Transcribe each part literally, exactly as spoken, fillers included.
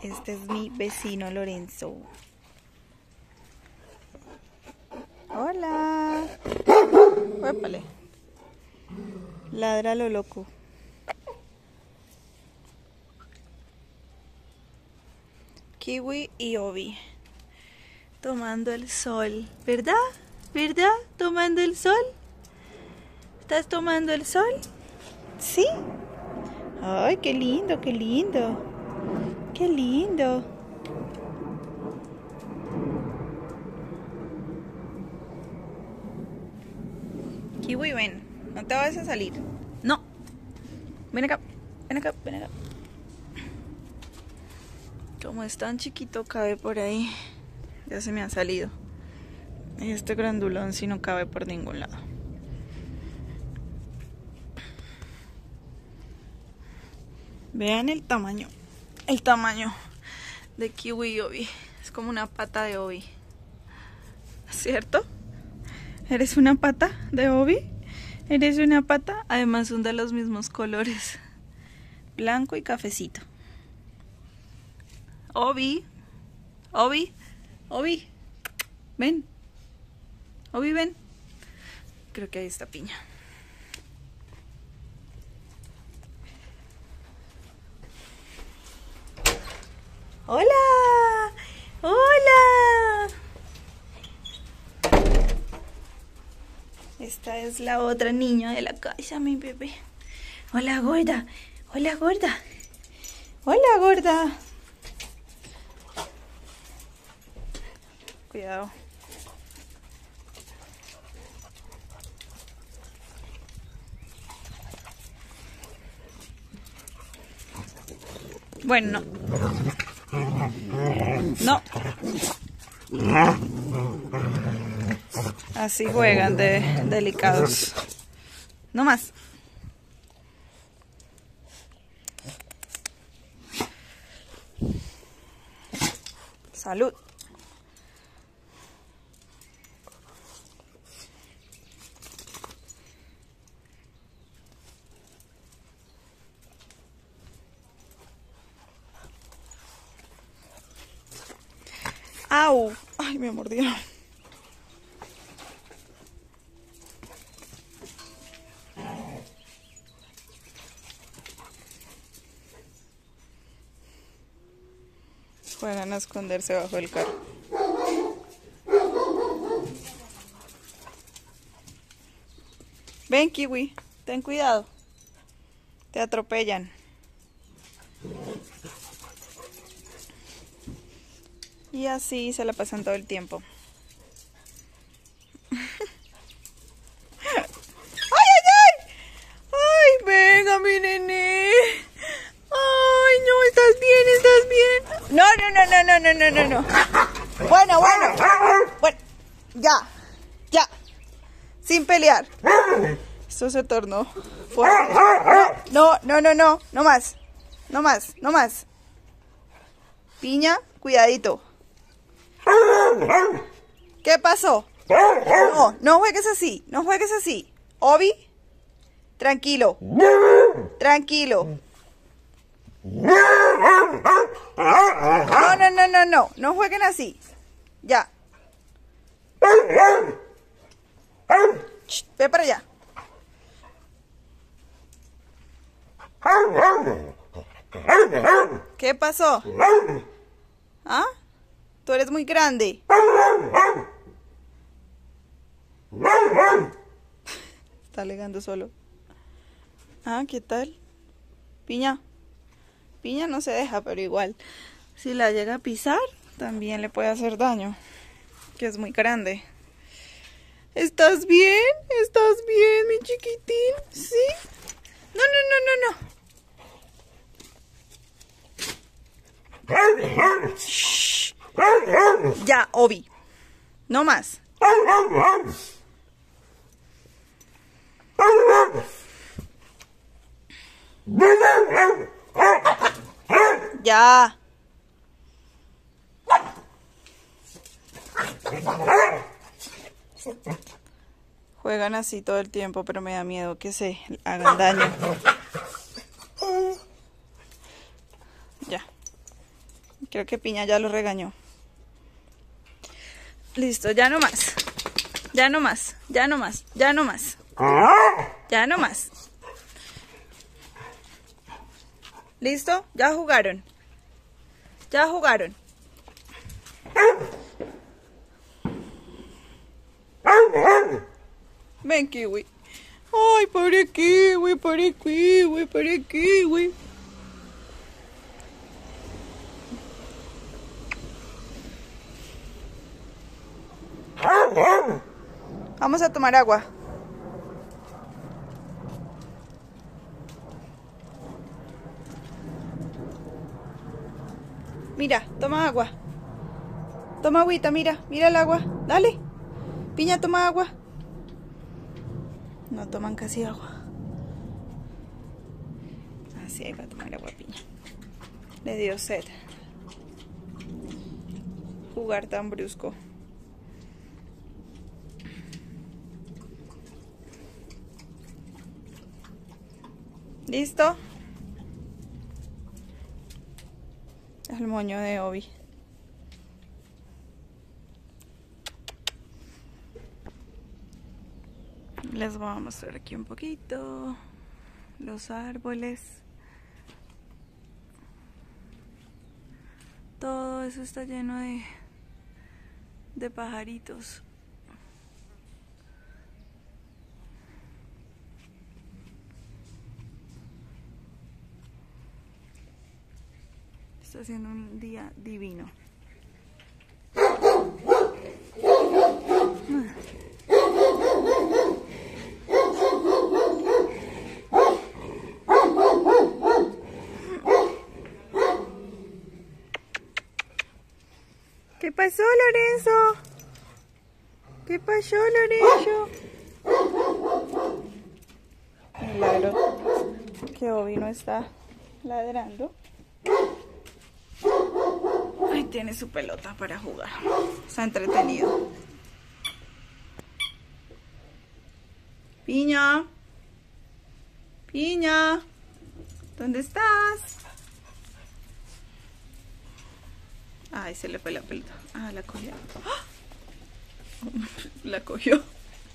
Este es mi vecino Lorenzo. Hola. Huépale. Ladra lo loco. Kiwi y Obi tomando el sol, ¿verdad? ¿Verdad? ¿Tomando el sol? ¿Estás tomando el sol? ¿Sí? Ay, qué lindo, qué lindo. Qué lindo. Kiwi, ven. No te vayas a salir. No. Ven acá. Ven acá. Ven acá. Como es tan chiquito, cabe por ahí. Ya se me ha salido. Este grandulón sí no cabe por ningún lado. Vean el tamaño. El tamaño de Kiwi y Obi. Es como una pata de Obi. ¿Cierto? ¿Eres una pata de Obi? ¿Eres una pata? Además son de los mismos colores. Blanco y cafecito. Obi. Obi. Obi. Ven. Obi, ven. Creo que ahí está Piña. ¡Hola! ¡Hola! Esta es la otra niña de la casa, mi bebé. Hola, gorda. Hola, gorda. Hola, gorda. Cuidado. Bueno, no. No. Así juegan de delicados. No más. Salud. ¡Au! ¡Ay, me mordieron! Juegan a esconderse bajo el carro. Ven, Kiwi, ten cuidado. Te atropellan. Y así se la pasan todo el tiempo. ¡Ay, ay, ay! ¡Ay, venga, mi nené! ¡Ay, no! ¿Estás bien? ¿Estás bien? No, no, no, no, no, no, no, no. Bueno, bueno. Bueno, ya. Ya. Sin pelear. Esto se tornó fuerte. No, no, no, no. No más. No más, no más. Piña, cuidadito. ¿Qué pasó? No, no juegues así, no juegues así. Obi, tranquilo. Tranquilo. No, no, no, no, no. No jueguen así. Ya. Shh, ve para allá. ¿Qué pasó? ¿Ah? Tú eres muy grande. Está alegando solo. Ah, ¿qué tal? Piña. Piña no se deja, pero igual. Si la llega a pisar, también le puede hacer daño. Que es muy grande. ¿Estás bien? ¿Estás bien, mi chiquitín? ¿Sí? No, no, no, no, no. Shh. Ya, Obi. No más. Ya. Juegan así todo el tiempo, pero me da miedo que se hagan daño. Ya. Creo que Piña ya lo regañó. Listo, ya no más. Ya no más, ya no más, ya no más. Ya no más. ¿Listo? Ya jugaron. Ya jugaron. Ven, Kiwi. Ay, pobre Kiwi, pobre Kiwi, pobre Kiwi. Vamos a tomar agua. Mira, toma agua. Toma agüita, mira, mira el agua. Dale. Piña, toma agua. No toman casi agua. Así, ahí va a tomar agua Piña. Le dio sed. Jugar tan brusco. ¿Listo? El moño de Obi. Les voy a mostrar aquí un poquito los árboles. Todo eso está lleno de, de pajaritos. Está haciendo un día divino. ¿Qué pasó, Lorenzo? ¿Qué pasó, Lorenzo? Milagro que Obi no está ladrando. Ay, tiene su pelota para jugar. Está entretenido. Piña. Piña. ¿Dónde estás? Ay, se le fue la pelota. Ah, la cogió. ¡Ah! La cogió.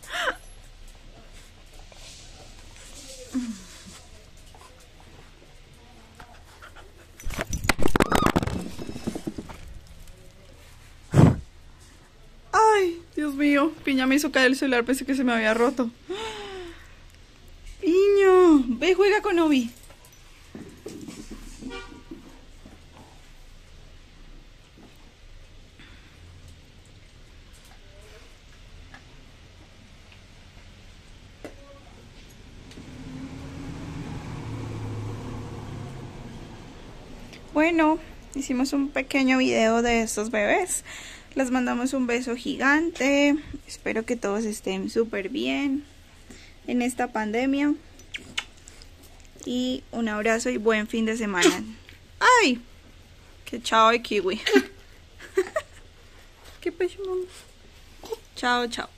Ay, Dios mío. Piña me hizo caer el celular, pensé que se me había roto. Piño, ve, juega con Obi. Bueno, hicimos un pequeño video de estos bebés. Les mandamos un beso gigante. Espero que todos estén súper bien en esta pandemia. Y un abrazo y buen fin de semana. ¡Ay! ¡Qué chao de Kiwi! ¿Qué pasó, mamá? Chao, chao.